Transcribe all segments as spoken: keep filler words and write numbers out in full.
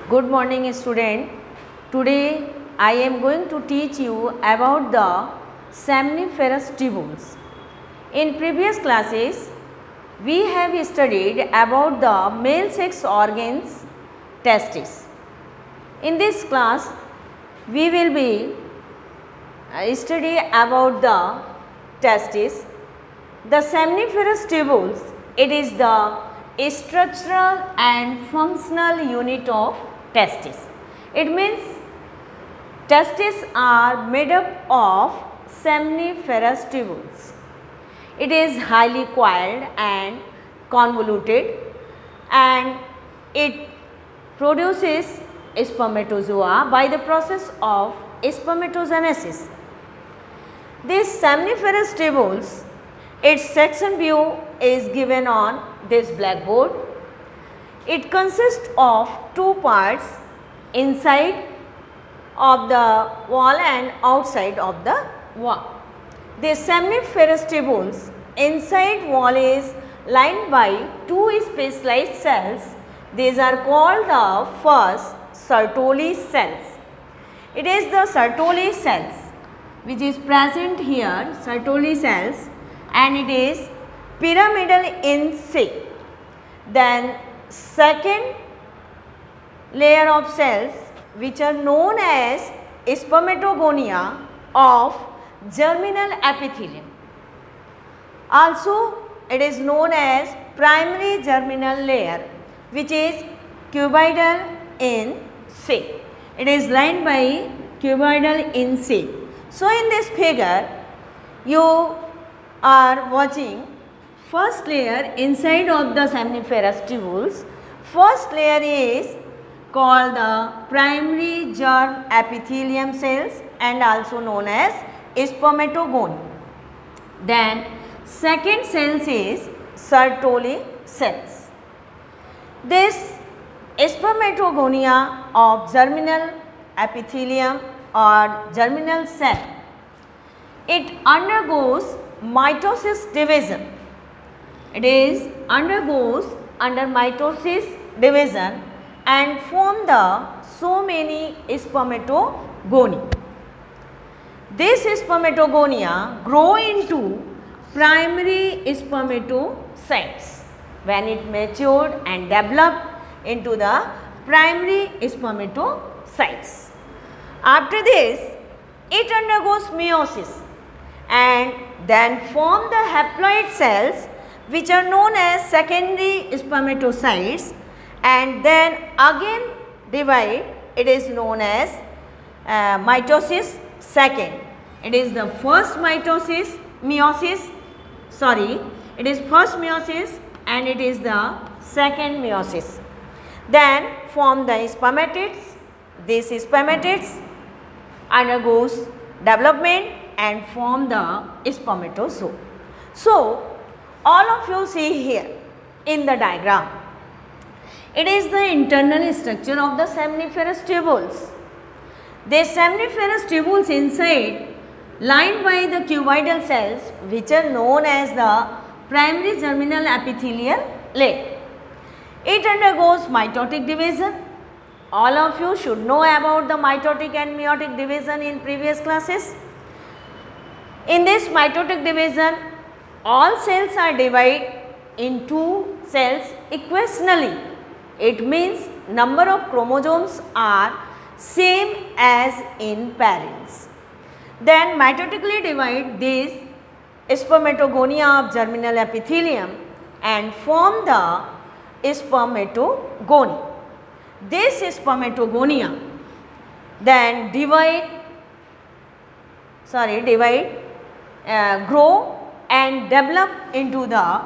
Good morning student. Today I am going to teach you about the seminiferous tubules. In previous classes we have studied about the male sex organs testes. In this class we will be uh, study about the testes. The seminiferous tubules, it is the structural and functional unit of testis. It means testes are made up of seminiferous tubules. It is highly coiled and convoluted and it produces spermatozoa by the process of spermatogenesis. These seminiferous tubules, its section view is given on this blackboard. It consists of two parts, inside of the wall and outside of the wall. The seminiferous tubules inside wall is lined by two specialized cells. These are called the first Sertoli cells. It is the Sertoli cells which is present here, Sertoli cells, and it is pyramidal in shape. Then second layer of cells which are known as spermatogonia of germinal epithelium. Also it is known as primary germinal layer which is cuboidal in shape. It is lined by cuboidal in shape. So in this figure you are watching first layer inside of the seminiferous tubules. First layer is called the primary germ epithelium cells and also known as spermatogonia. Then second cells is Sertoli cells. This spermatogonia of germinal epithelium or germinal cell, it undergoes mitosis division. It is undergoes under mitosis division and form the so many spermatogonia. This spermatogonia grow into primary spermatocytes when it matured and developed into the primary spermatocytes. After this it undergoes meiosis and then form the haploid cells which are known as secondary spermatocytes and then again divide. It is known as uh, mitosis second. It is the first mitosis, meiosis, sorry, it is first meiosis and it is the second meiosis. Then form the spermatids. This spermatids undergoes development and form the spermatozoa. So all of you see here in the diagram, it is the internal structure of the seminiferous tubules. The seminiferous tubules inside lined by the cuboidal cells which are known as the primary germinal epithelial layer. It undergoes mitotic division. All of you should know about the mitotic and meiotic division in previous classes. In this mitotic division, all cells are divided into cells equationally. It means number of chromosomes are same as in parents. Then mitotically divide these spermatogonia of germinal epithelium and form the spermatogonia. This spermatogonia then divide, sorry, divide, uh, grow and develop into the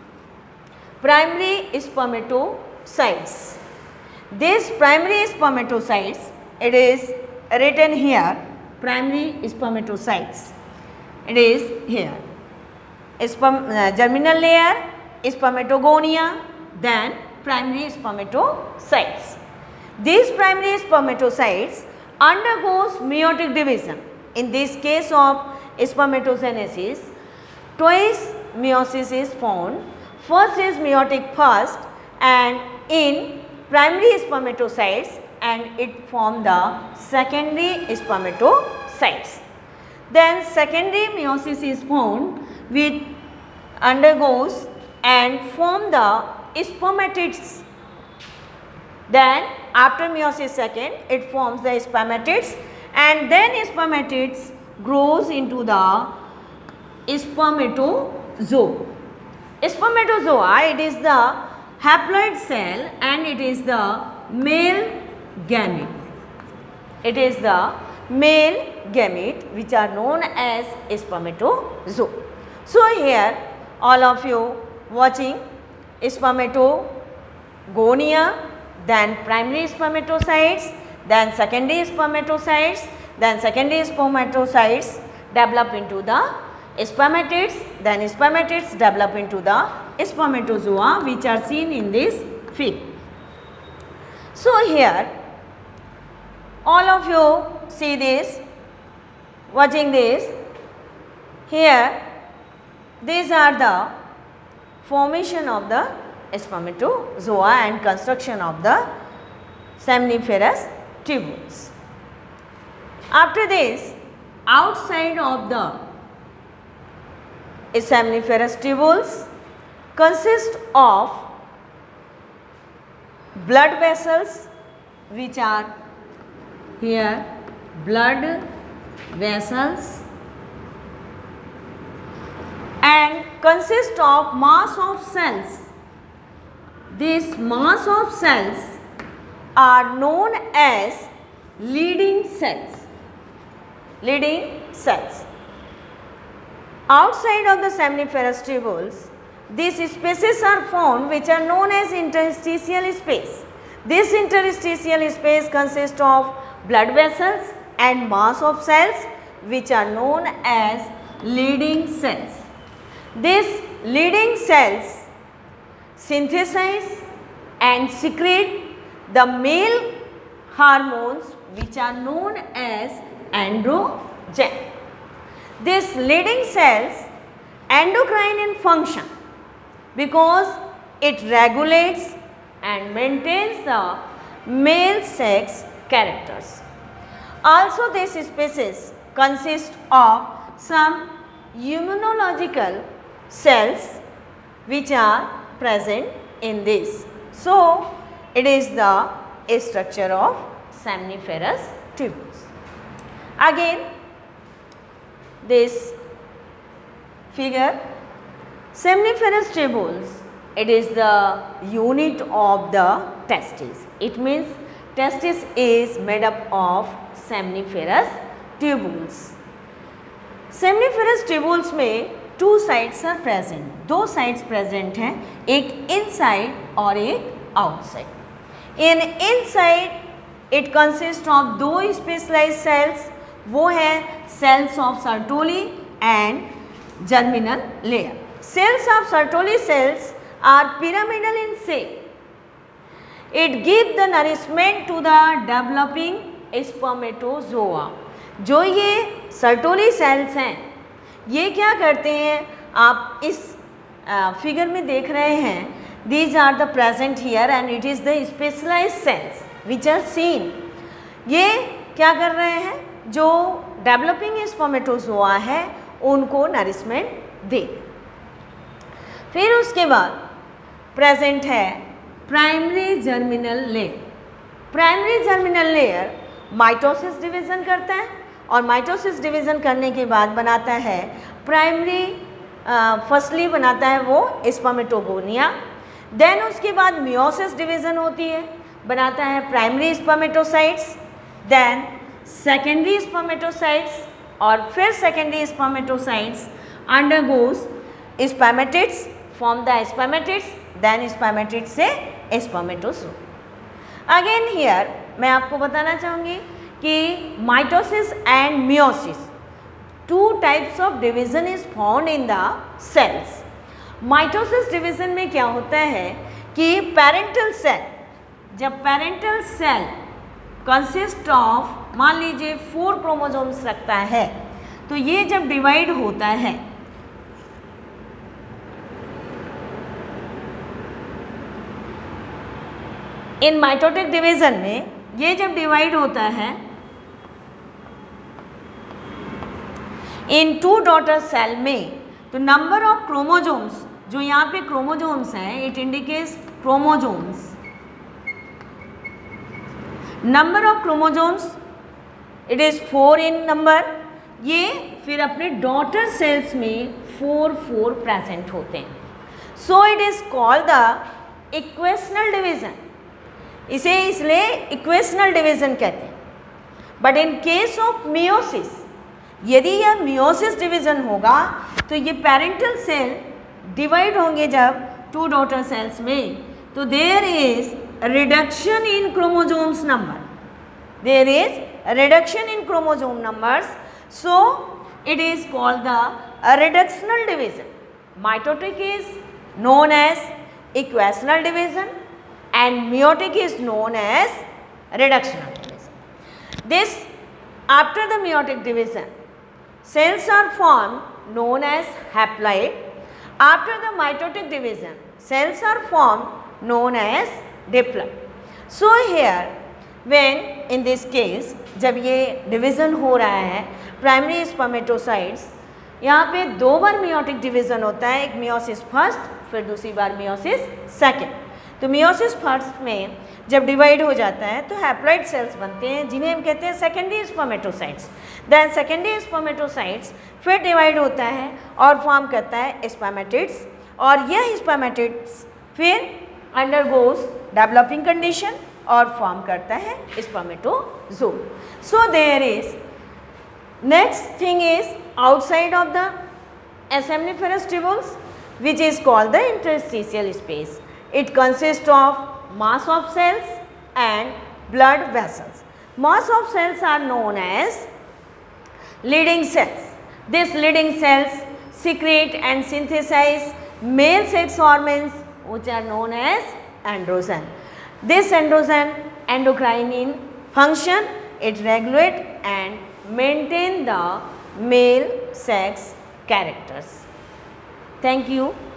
primary spermatocytes. These primary spermatocytes, it is written here, primary spermatocytes. It is here, Sperm, uh, germinal layer, spermatogonia, then primary spermatocytes. These primary spermatocytes undergoes meiotic division. In this case of spermatogenesis, twice meiosis is found. First is meiotic first and in primary spermatocytes and it form the secondary spermatocytes. Then secondary meiosis is found which undergoes and form the spermatids. Then after meiosis second, it forms the spermatids, and then spermatids grows into the spermatozoa. Spermatozoa, it is the haploid cell and it is the male gamete. It is the male gamete which are known as spermatozoa. So here all of you watching spermatogonia, then primary spermatocytes, then secondary spermatocytes, then secondary spermatocytes develop into the spermatids, then spermatids develop into the spermatozoa which are seen in this figure. So here all of you see this, watching this, here these are the formation of the spermatozoa and construction of the seminiferous tubules. After this, outside of the seminiferous tubules consist of blood vessels which are here, blood vessels, and consist of mass of cells. This mass of cells are known as leading cells. Leading cells. Outside of the seminiferous tubules, these spaces are found which are known as interstitial space. This interstitial space consists of blood vessels and mass of cells which are known as leading cells. These leading cells synthesize and secrete the male hormones which are known as androgen. These leading cells endocrine in function because it regulates and maintains the male sex characters. Also these species consist of some immunological cells which are present in this. So it is the structure of seminiferous tubules. Again this figure, seminiferous tubules, it is the unit of the testis. It means testis is made up of seminiferous tubules. Seminiferous tubules में two sides are present, दो sides present हैं, एक inside और एक outside. In inside it consists of दो specialized cells, वो है cells of Sertoli and germinal layer. Cells of Sertoli cells are pyramidal in shape. It gives the nourishment to the developing spermatozoa. जो ये Sertoli cells हैं, ये क्या करते हैं, आप इस फिगर में देख रहे हैं, these are the present here and it is the specialized cells which are seen. ये क्या कर रहे हैं, जो डेवलपिंग स्पर्मेटोजोआ है उनको नरिशमेंट दे. फिर उसके बाद प्रेजेंट है primary germinal layer. Primary germinal layer mitosis division करता है और माइटोसिस डिवीज़न करने के बाद बनाता है प्राइमरी, फर्स्टली बनाता है वो स्पर्मेटोगोनिया. देन उसके बाद मियोसिस डिवीज़न होती है, बनाता है primary spermatocytes, then secondary spermatocytes और फिर secondary spermatocytes undergoes spermatids, form the spermatids, then spermatids से स्पर्मेटोजोआ. अगेन हियर मैं आपको बताना चाहूँगी कि mitosis and meiosis, two types of division is found in the cells. Mitosis division में क्या होता है कि पेरेंटल सेल, जब पेरेंटल सेल कंसिस्ट ऑफ, मान लीजिए फोर क्रोमोसोम्स रखता है, तो ये जब डिवाइड होता है इन माइटोटिक डिवीज़न में ये जब डिवाइड होता है इन टू डॉटर सेल में, तो नंबर ऑफ क्रोमोजोम्स, जो यहाँ पे क्रोमोजोम्स हैं, it indicates chromosomes, number of chromosomes it is four in number. ये फिर अपने डॉटर सेल्स में फोर फोर प्रेजेंट होते हैं। So it is called the equational division, इसे इसलिए इक्वेशनल डिवीजन कहते हैं। But in case of meiosis, यदि यह मियोसिस डिवीजन होगा तो ये पेरेंटल सेल डिवाइड होंगे जब टू डॉटर सेल्स में, तो there is reduction in chromosomes number, there is reduction in chromosome numbers, so it is called the reductional division. Mitotic is known as equational division and meiotic is known as reductional division. This, after the meiotic division, cells are formed known as haploid. After the mitotic division, cells are formed known as diploid. So here, when in this case, जब ये division हो रहा है primary spermatocytes, यहाँ पे दो बार meiotic division होता है, एक मियोसिस फर्स्ट, फिर दूसरी बार मियोसिस सेकेंड। तो मियोसिस फर्स्ट में जब डिवाइड हो जाता है तो हैप्लॉइड सेल्स बनते हैं, जिन्हें हम कहते हैं secondary spermatocytes. Then secondary spermatocytes फिर डिवाइड होता है और फॉर्म करता है स्पर्मेटिड्स, और यह स्पर्मेटिड्स फिर अंडरगोज डेवलपिंग कंडीशन और फॉर्म करता है spermatozoa. So there is next thing is outside of the seminiferous tubules, which is called the interstitial space. It consists of mass of cells and blood vessels. Mass of cells are known as leading cells. These leading cells secrete and synthesize male sex hormones, which are known as androgen. This androgen endocrine function, it regulate and maintain the male sex characters. Thank you.